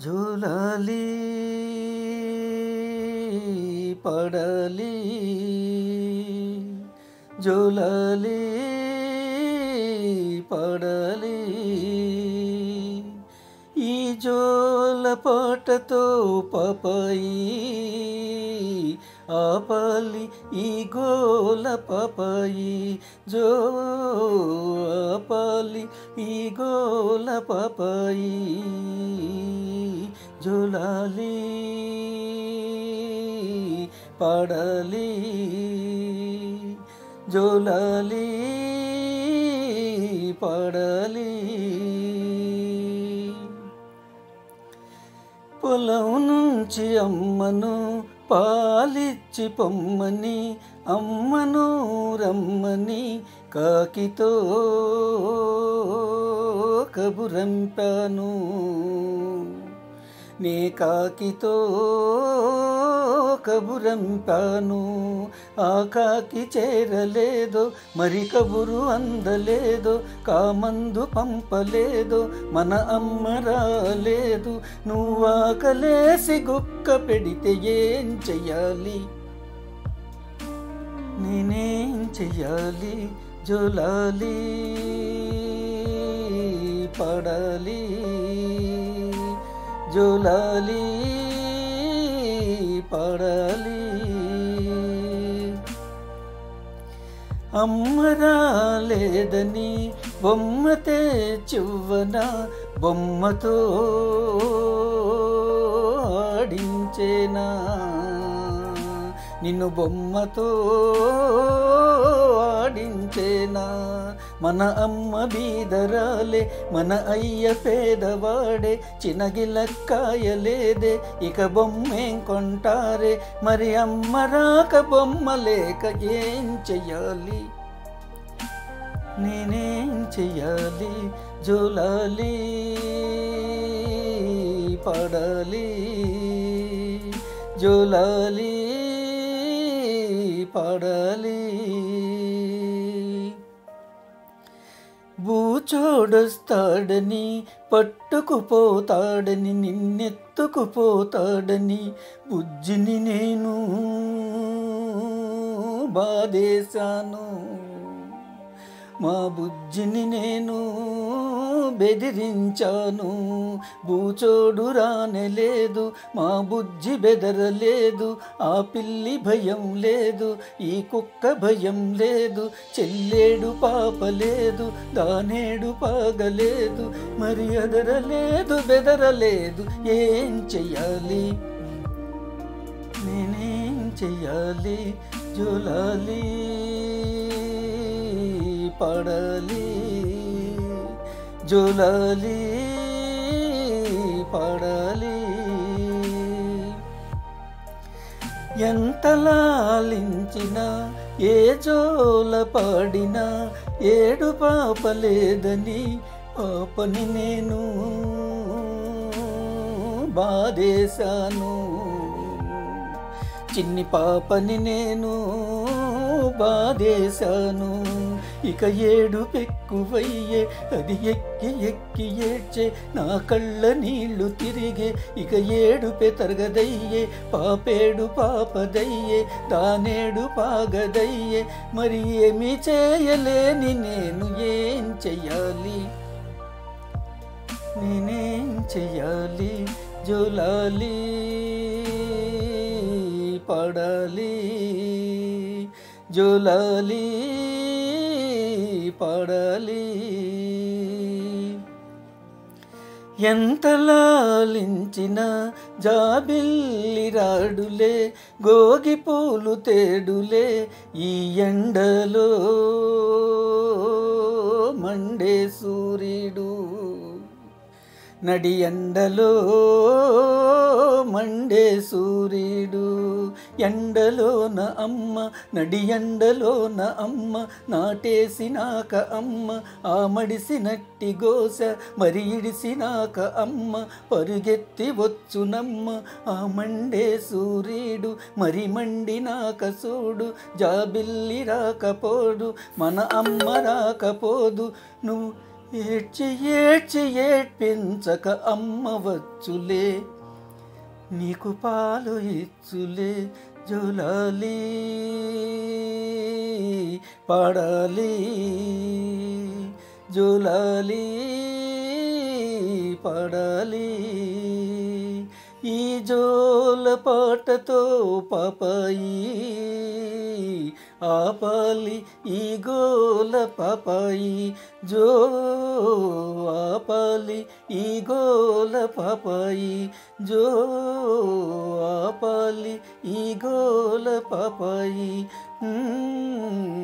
జూలాలి పడాలి జూలాలి పడాలి ఈ జోల పాటతో పాపాయి ఆపాలి ఈ గోల పాపాయి జో ఆపాలి ఈ గోల పాపాయి జూలాలి పాడాలి జూలాలి పాడాలి పొలం నుంచి అమ్మను పాలిచ్చి పొమ్మని అమ్మను రమ్మని కాకితో కబురంపాను నే కాకితో కబురంపాను ఆ కాకి చేరలేదో మరి కబురు అందలేదో కామందు పంపలేదో మన అమ్మ రాలేదు నువ్వాకలేసి గుక్క పెడితే ఏం చెయ్యాలి నేనేం చెయ్యాలి జూలాలి పడాలి జూలాలి పడాలి అమ్మ రాలేదని బొమ్మ తెచ్చువ్వన బొమ్మతో ఆడించేనా నిన్ను బొమ్మతో ఆడించేనా మన అమ్మ బీదరాలే మన అయ్య పేదవాడే చిన్నగిలక్కాయలేదే ఇక బొమ్మేం కొంటారే మరి అమ్మ రాక బొమ్మ లేక ఏం చెయ్యాలి నేనేం చెయ్యాలి జూలాలి పడాలి జూలాలి పడాలి బూచోడొస్తాడని పట్టుకుపోతాడని నిన్నెత్తుకుపోతాడని బుజ్జిని నేను బాధేశాను మా బుజ్జిని నేను బెదిరించాను బూచోడు రానలేదు మా బుజ్జి బెదరలేదు ఆ పిల్లి భయం లేదు ఈ కుక్క భయం లేదు చెల్లేడు పాపలేదు దానేడు పాగలేదు మరి అదరలేదు బెదరలేదు ఏం చెయ్యాలి నేనేం చెయ్యాలి జూలాలి పడాలి జూలాలి పడాలి ఎంత లాలించినా ఏ జోల పాడినా ఏడు పాపలేదని పాపని నేను బాధేశాను చిన్ని పాపని నేను బాధేశాను ఇక ఏడు పెక్కువయ్యే అది ఎక్కి ఎక్కి ఏడ్చే నా కళ్ళ నీళ్లు తిరిగే ఇక ఏడు పెతరగదయ్యే పాపేడు పాపదయ్యే దానేడు పాగదయ్యే మరి ఏమి చేయలేని నేను ఏం చెయ్యాలి నేనేం చెయ్యాలి జూలాలి పడాలి జూలాలి పడాలి ఎంత లాలించిన జాబిల్లి రాడులే గోగి పూలు తేడులే ఈ ఎండలో మండే సూర్యుడు నడి ఎండలో మండే సూర్యుడు ఎండలోన అమ్మ నడి ఎండలోన అమ్మ నాటేసినాక అమ్మ ఆ మడిసినట్టి గోస మరి ఇడిసినాక అమ్మ పరుగెత్తి వచ్చునమ్మ ఆ మండే సూర్యుడు మరి మండినాక చూడు జాబిల్లి రాకపోడు మన అమ్మ రాకపోదు నువ్వు ఏడ్చి ఏడ్చి ఏడ్పించక అమ్మ వచ్చులే, నీకు పాలు ఇచ్చులే, జోలాలి పాడాలి, జోలాలి పాడాలి. ఈ జోల పాటతో పాపాయి ఆపాలి ఈ గోల పాపాయి, జో ఆపాలి ఈ గోల పాపాయి, జో ఆపాలి ఈ గోల పాపాయి.